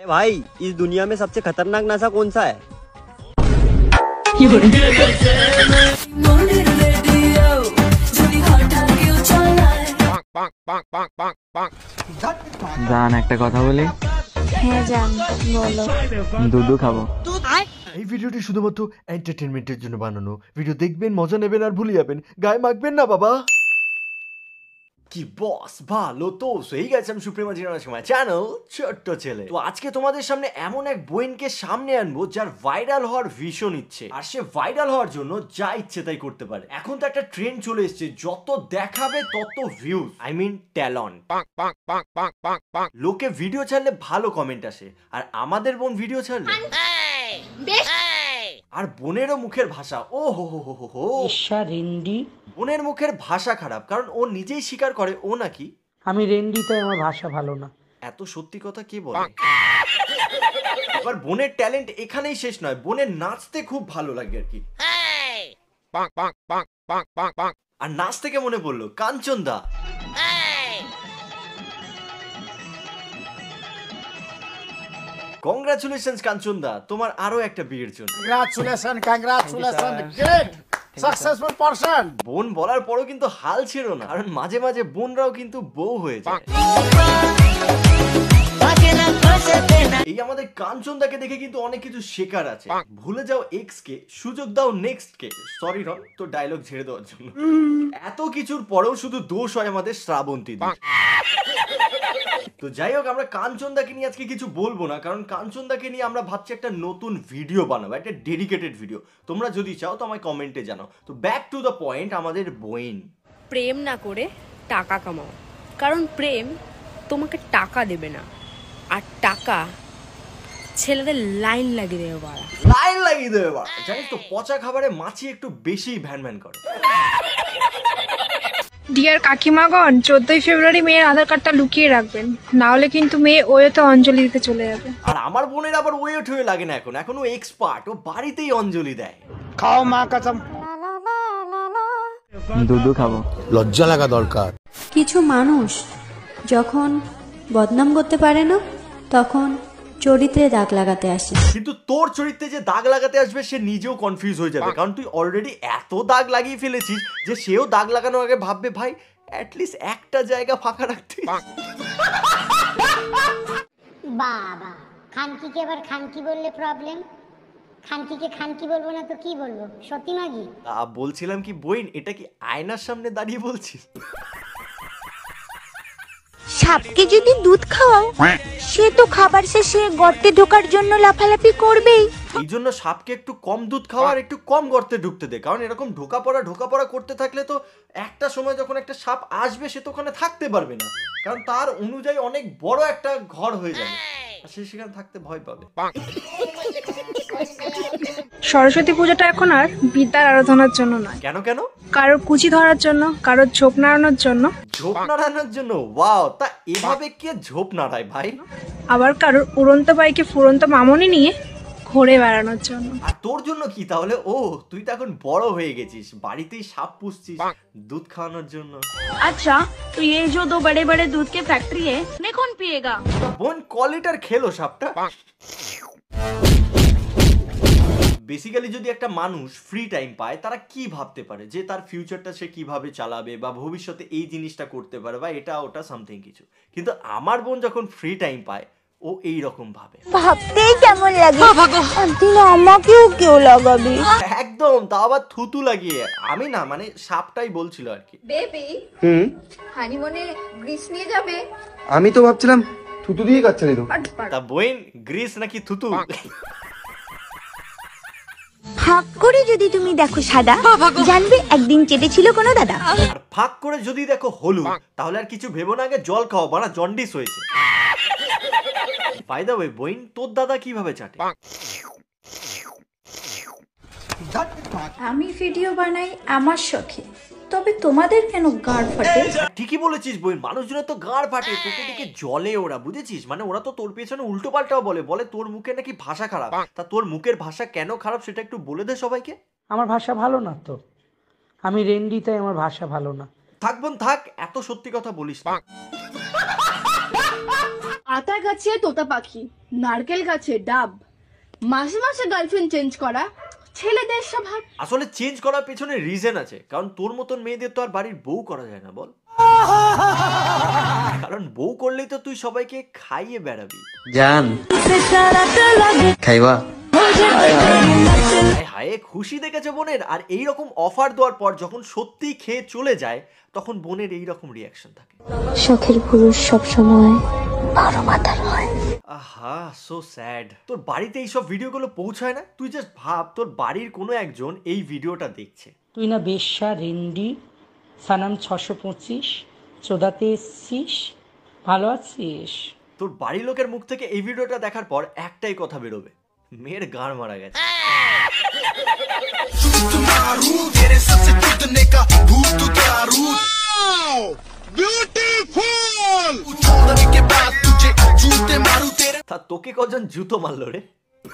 अरे भाई, इस दुनिया में सबसे खतरनाक नशा कौन सा है? জান একটা কথা বলি। হ্যাঁ জান বলো। দুধু খাবো। এই ভিডিওটি শুধুমাত্র এন্টারটেনমেন্টের জন্য বানানো। ভিডিও দেখবেন, মজা নেবেন আর ভুলে যাবেন, গায়ে মাখবেন না বাবা। কি বস ভালো তো হয়ে গেছে। আমি সুপ্রিমা জিনার সময় চ্যানেল ছোট্ট ছেলে। তো আজকে তোমাদের সামনে এমন এক বইনকে সামনে আনবো যার ভাইরাল হওয়ার ভীষণ ইচ্ছে, আর সে ভাইরাল হওয়ার জন্য যা ইচ্ছে তাই করতে পারে। এখন তো একটা ট্রেন্ড চলে এসেছে, যত দেখাবে তত ভিউজ, আই মিন ট্যালেন্ট। লোকে ভিডিও ছাড়লে ভালো কমেন্ট আসে, আর আমাদের বোন ভিডিও ছাড়লে আর বোনেরও মুখের ভাষা ও হো হো হো হো। বোনের মুখের ভাষা খারাপ, কারণ ও নিজেই স্বীকার করে ও নাকি আমি রেন্ডি, তাই আমার ভাষা ভালো না। এত সত্যি কথা কে বলে? এবার বোনের ট্যালেন্ট এখানেই শেষ নয়, বোনের নাচতে খুব ভালো লাগে আর কি। আর নাচ থেকে মনে পড়লো কাঞ্চন দা। কংগ্রাচুলেশন কাঞ্চন দা, তোমার আরো একটা বিয়ের জন্য। Congratulation great successful person. বোন বলার পরও কিন্তু হাল ছেড়ো না, কারণ মাঝে মাঝে বোনরাও কিন্তু বউ হয়ে যায়। এই আমাদের কাঞ্চনদাকে দেখে কিন্তু অনেক কিছু শেখার আছে। ভুলে যাও এক্স কে, সুযোগ দাও নেক্সট কে। সরি রন, তো ডায়লগ ছেড়ে দেওয়ার জন্য। এত কিছুর পরেও শুধু দোষ হয় আমাদের শ্রাবন্তী। তো যাই হোক, আমরা কাঞ্চনদাকে নিয়ে আজকে কিছু বলবো না, কারণ কাঞ্চনদাকে নিয়ে আমরা ভাবছি একটা নতুন ভিডিও বানাবো, একটা ডেডিকেটেড ভিডিও। তোমরা যদি চাও তো আমায় কমেন্টে জানাও। তো ব্যাক টু দ্য পয়েন্ট, আমাদের বইন। প্রেম না করে টাকা কামাও, কারণ প্রেম তোমাকে টাকা দেবে না, আর টাকা ছেলেদের লাইন লাগিয়ে দেবে বাড়া। লাইন লাগিয়ে দেবে বাড়া। জানিস তো পচা খাবারে মাছি একটু বেশি ভ্যান ভ্যান করে। ডিয়ার কাকিমাগণ, 14ই ফেব্রুয়ারি মেয়ের আধার কার্ডটা লুকিয়ে রাখবেন, না হলে কিন্তু মেয়ে ওয়েতে অঞ্জলি দিতে চলে যাবে। আর আমার বোনের আবার ওয়েট হয়ে লাগে না এখন ও এক্সপার্ট, ও বাড়িতেই অঞ্জলি দেয়। খাও মা কসম। দুধু খাবো। লজ্জা লাগা দরকার। কিছু মানুষ যখন বদনাম করতে পারে না, তখন চরিত্রে দাগ লাগাতে আসে। কিন্তু তোর চরিত্রে যে দাগ লাগাতে আসবে সে নিজেও কনফিউজ হয়ে যাবে, কারণ তুই অলরেডি এত দাগ লাগিয়ে ফেলেছিস যে সেও দাগ লাগানোর আগে ভাববে ভাই অ্যাটলিস্ট একটা জায়গা ফাঁকা রাখতে। বাবা খানকিকে এবার খানকি বললে প্রবলেম। খানকিকে খানকি বলবো না তো কি বলবো? সত্যি নাকি? বলছিলাম কি বইন, এটা কি আয়নার সামনে দাঁড়িয়ে বলছিস? সাপকে যদি দুধ খাওয়াও, সে তো খাবার শেষে গর্তে ঢোকার জন্য লাফালাফি করবেই। এই জন্য সাপকে একটু কম দুধ খাওয়া আর একটু কম গর্তে ঢুকতে দে, কারণ এরকম ঢোকা পড়া করতে থাকলে তো একটা সময় যখন একটা সাপ আসবে সে তো ওখানে থাকতে পারবে না, কারণ তার অনুযায়ী অনেক বড় একটা ঘর হয়ে যাবে, সে সেখানে থাকতে ভয় পাবে। সরস্বতী পূজাটা এখন আর বিদ্যার আরাধনার জন্য নয়। কেন কেন? কারোর কুচি ধরার জন্য, কারোর ঝোপ নাড়ানোর জন্য। ঝোপ নাড়ানোর জন্য? ওয়াও, তা এভাবে কে ঝোপ নাড়ায় ভাই? আবার কারোর উড়ন্ত বাইকে ফুরন্ত মামনি নিয়ে ঘুরে বেড়ানোর জন্য। আর তোর জন্য কি তাহলে? ও তুই তো এখন বড় হয়ে গেছিস, বাড়িতেই সাপ পুষছিস দুধ খাওয়ানোর জন্য। আচ্ছা, তো এই যে দো বড়ে বড়ে দুধ কে ফ্যাক্টরি है, मैं कौन पिएगा? বোন কলিটার খেলো সাপটা। বেসিক্যালি যদি একটা মানুষ ফ্রি টাইম পায়, তারা কি ভাবতে পারে যে তার ফিউচারটা সে কিভাবে চালাবে, বা ভবিষ্যতে এই জিনিসটা করতে পারে, বা এটা ওটা সামথিং কিছু। কিন্তু আমার বোন যখন ফ্রি টাইম পায় ও এই রকম ভাবে। ভাবতেই কেমন লাগে, একদিন আমাকেও কেউ লাগাবি। একদম, তা আবার থুতু লাগিয়ে। আমি না, মানে সাপটাই বলছিল আর কি। বেবি হানিমুনে গ্রিস নিয়ে যাবে? আমি তো ভাবছিলাম থুতু দিয়ে কাচ্ছানি তো। তা বইন গ্রিস নাকি থুতু? ফাঁক করে যদি তুমি দেখো সাদা, জানবে একদিন চেটেছিল কোনো দাদা। আর ফাঁক করে যদি দেখো হলুদ, তাহলে আর কিছু ভেবো না, আগে জল খাও, বানা জন্ডিস হয়েছে। বাই দ্য ওয়ে বইন, তোর দাদা কিভাবে চাটে? আমি ভিডিও বানাই আমার শখে, তবে তোমাদের কেন গাড় ফাটে? ঠিকই বলেছিস বইন, মানুষজনের তো গাড় ফাটে, তোকে দেখে জলে ওরা, বুঝেছিস? মানে ওরা তো তোর পেছনে উল্টো পাল্টাও বলে তোর মুখে নাকি ভাষা খারাপ। তা তোর মুখের ভাষা কেন খারাপ সেটা একটু বলে দে সবাইকে। আমার ভাষা ভালো না তো, আমি রেন্ডি, তাই আমার ভাষা ভালো না। থাক বোন থাক, এত সত্যি কথা বলিস না। আতা গাছে তোতা পাখি, নারকেল গাছে ডাব, মাসে মাসে গার্লফ্রেন্ড চেঞ্জ করা ছেলেদের স্বভাব। আসলে চেঞ্জ করার পেছনে রিজন আছে, কারণ তোর মতন মেয়েদের তো আর বাড়ির বউ করা যায় না বল। কারণ বউ করলেই তো তুই সবাইকে খাইয়ে বেড়াবি। জান খাইবা? হায় খুশি দেখেছে বোনের। আর এইরকম অফার দেওয়ার পর যখন সত্যি খেয়ে চলে যায় তখন বোনের এইরকম রিয়াকশন থাকে। শখের পুরুষ সবসময় 12 মাথার হয়। আহা সো স্যাড। তোর বাড়িতে এইসব ভিডিওগুলো পৌঁছায় না? তুই জাস্ট ভাব, তোর বাড়ির কোনো একজন এই ভিডিওটা দেখছে। তুই না বেশ্যা, রেন্ডি, সানাম 625, চোদাতে এসছিস, ভালো আছিস? তোর বাড়ির লোকের মুখ থেকে এই ভিডিওটা দেখার পর একটাই কথা বেরোবে, মেয়ের গাঁড় মারা গেছে। তা তোকে কজন জুতো মারলো রে?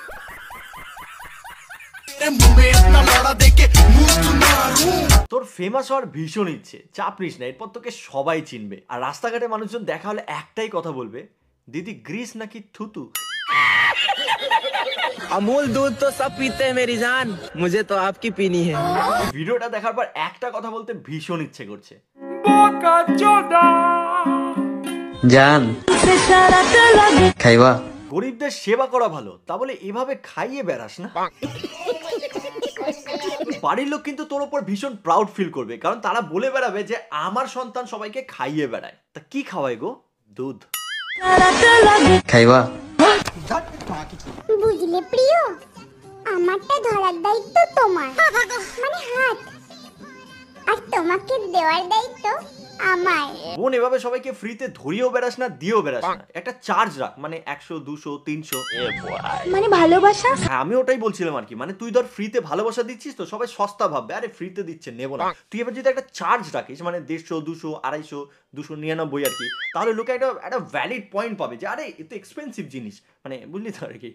তোর ফেমাস হওয়ার ভীষণ ইচ্ছে, চাপ নিস না, এরপর তোকে সবাই চিনবে। আর রাস্তাঘাটে মানুষজন দেখা হলে একটাই কথা বলবে, দিদি গ্রিস নাকি থুতু। अमूल दूध तो सब पीते हैं मेरी जान, मुझे तो आपकी पीनी है। ভিডিওটা দেখার পর একটা কথা বলতে ভীষণ ইচ্ছে করছে, জান খাইবা? গরিবদের সেবা করা ভালো, তা বলে এভাবে খাইয়ে বেড়াস না। বাড়ির লোক কিন্তু তোর উপর ভীষণ প্রাউড ফিল করবে, কারণ তারা বলে বেড়াবে যে আমার সন্তান সবাইকে খাইয়ে বেড়ায়। তা কি খাওয়ায় গো? দুধ খাইবা? বুঝলে প্রিয়, আমারটা ধরার দায়িত্ব তোমার, মানে হাত, আর তোমাকে দেওয়ার দায়িত্ব আমার। বোন এভাবে সবাইকে ফ্রিতে ধরিয়েও বেড়াস না, দিয়েও বেড়াস না, একটা চার্জ রাখ, মানে 100, 200, 300। মানে ভালোবাসা। হ্যাঁ আমি ওটাই বলছিলাম আর কি, মানে তুই ধর ফ্রিতে ভালোবাসা দিচ্ছিস তো সবাই সস্তা ভাববে, আরে ফ্রিতে দিচ্ছে নেবো না। তুই এবার যদি একটা চার্জ রাখিস, মানে 150, 200, 250, 299 আর কি, তাহলে লোকে একটা ভ্যালিড পয়েন্ট পাবে যে আরে এ তো এক্সপেন্সিভ জিনিস, মানে বুঝলি তো আর কি।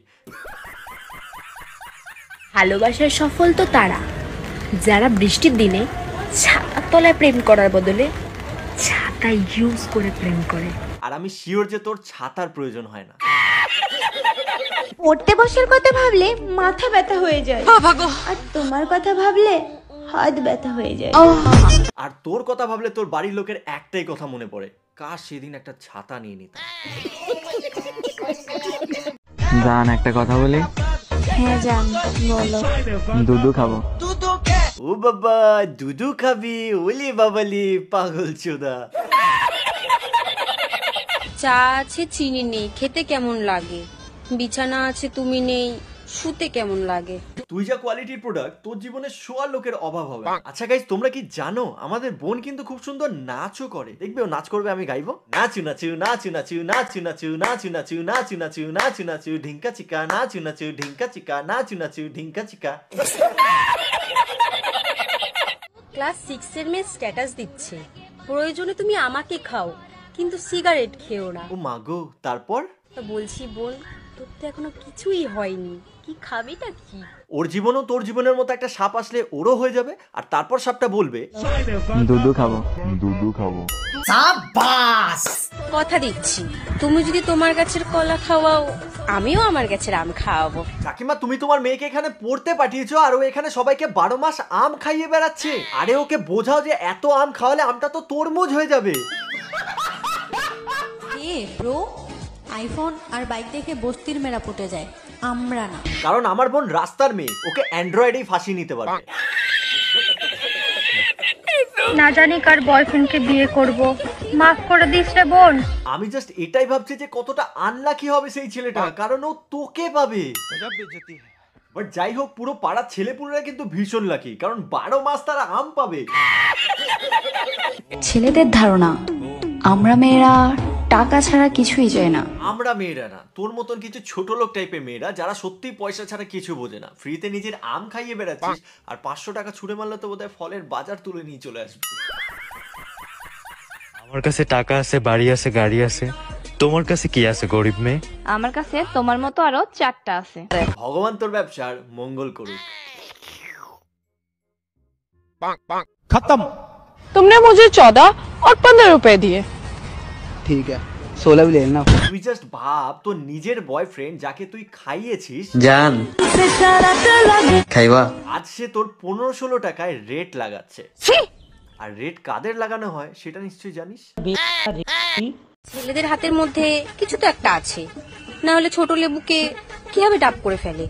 ভালোবাসার সফল তো তারা যারা বৃষ্টির দিনে ছাতার তলায় প্রেম করার বদলে ছাতা ইউজ করে প্রেম করে। আর আমি শিওর যে তোর ছাতার প্রয়োজন হয় না। পড়তে বসার কথা ভাবলে মাথা ব্যথা হয়ে যায়, আর তোমার কথা ভাবলে হাত ব্যথা হয়ে যায়। আর তোর কথা ভাবলে তোর বাড়ির লোকের একটাই কথা মনে পড়ে, কাশ সেদিন একটা ছাতা নিয়ে নিত। জান একটা কথা বলি? হ্যাঁ জান বলো। দুধু খাবো। ও বাবা দুধু খাবি? ওলি বাবালি পাগল চোদা। চা আছে চিনি নেই, খেতে কেমন লাগে? বিছানা আছে তুমি নেই, শুতে কেমন লাগে? তুই যা কোয়ালিটির প্রোডাক্ট, তোর জীবনে শোয়ার লোকের অভাব হবে। আচ্ছা গাইস, তোমরা কি জানো আমাদের বোন কিন্তু খুব সুন্দর নাচও করে? দেখবে ও নাচ করবে, আমি গাইবো নাচু নাচু নাচু নাচু নাচু নাচু নাচু নাচু নাচু নাচু নাচু নাচু ঢিঙ্কা চিকা নাচু নাচু ঢিঙ্কা চিকা নাচু নাচু ঢিঙ্কা চিকা। ক্লাস 6 এর মেয়ে স্ট্যাটাস দিচ্ছে, প্রয়োজনে তুমি আমাকে খাও কিন্তু সিগারেট খেও না। ও মাগো, তারপর? তা বলছি বোন, তোর তো এখনো কিছুই হয়নি, কি খাবিটা কি? ওর জীবনও তোর জীবনের মতো একটা সাপ আসলে ওরও হয়ে যাবে, আর তারপর সাপটা বলবে দুধু খাবো। কথা দিচ্ছি, তুমি যদি তোমার গাছের কলা খাওয়াও, আমিও আমার গাছের আম খাওয়াবো। কাকিমা, তুমি তোমার মেয়েকে এখানে পড়তে পাঠিয়েছো আর ও এখানে সবাইকে 12 মাস আম খাইয়ে বেড়াচ্ছে। আরে ওকে বোঝাও যে এত আম খাওয়ালে আমটা তো তরমুজ হয়ে যাবে। ব্রো, আইফোন আর বাইক দেখে বস্তির মেরা পটে যায়, আমরা না। কারণ আমার বোন রাস্তার মেয়ে, ওকে অ্যান্ড্রয়েডেই ফাঁসিয়ে নিতে পারবে। না জানি কার বয়ফ্রেন্ডকে বিয়ে করব, মাফ করে দিস রে বোন। আমি জাস্ট এটাই ভাবছি যে কতটা আনলাকি হবে সেই ছেলেটা, কারণ ও তোকে পাবে। বাট যাই হোক, পুরো পাড়ার ছেলেপুলেরা কিন্তু ভীষণ লাকি, কারণ 12 মাস তারা আম পাবে। ছেলেদের ধারণা আমরা মেয়েরা টাকা ছাড়া কিছুই চাই না। আমরা মেয়েরা না, তোর মতন কিছু ছোট লোক টাইপের মেয়েরা যারা সত্যি পয়সা ছাড়া কিছু বোঝে না, ফ্রিতে নিজের আম খাইয়ে বেড়াচ্ছিস, আর 500 টাকা ছুড়ে মারলে তো বোধহয় ফলের বাজার তুলে নিয়ে চলে আসবে। আমার কাছে টাকা আছে, বাড়ি আছে, গাড়ি আছে, তোমার কাছে কি আছে গরিব মেয়ে? আমার কাছে তোমার মতো আরো 4টা আছে। ভগবান তোর ব্যবসার মঙ্গল করুক। खत्म। तुमने मुझे 14 और 15 रुपए दिए। ठीक है, 16 भी ले लेना। তুই জাস্ট ভাব তোর নিজের বয়ফ্রেন্ড যাকে তুই খাইয়েছিস জান খাইবা আজ সে তোর 15-16 টাকায় রেট লাগাচ্ছে। আর রেট কাদের লাগানো হয় সেটা নিশ্চয়ই জানিস। ছেলেদের হাতের মধ্যে কিছু তো একটা আছে, না হলে ছোট লেবুকে কিভাবে ডাব করে ফেলে।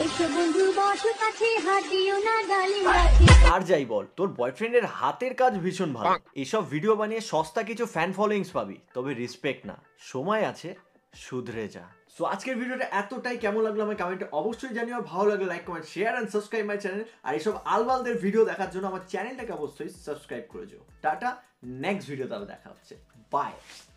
আর যাই বল তোর বয়ফ্রেন্ডের হাতের কাজ ভীষণ ভালো, এসব ভিডিও বানিয়ে সস্তা কিছু ফ্যান ফলোয়িংস পাবি, তবে রেসপেক্ট না, সময় আছে, শুধরে যা। সো আজকের ভিডিওটা এতটাই, কেমন লাগলো আমার কমেন্টে অবশ্যই জানিও। ভালো লাগলে like comment share and subscribe my channel. আর এইসব আলবালদের ভিডিও দেখার জন্য আমার চ্যানেলটাকে অবশ্যই সাবস্ক্রাইব করে যাও। টাটা, নেক্সট ভিডিও তাহলে দেখা হচ্ছে, বাই।